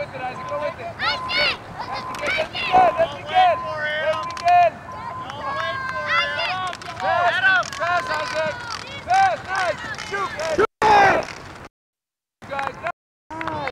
with it, Isaac. Go with it. That's good. That's good. Let's begin. Let's begin. Let's begin. Pass, Isaac. Pass, nice. Shoot, man.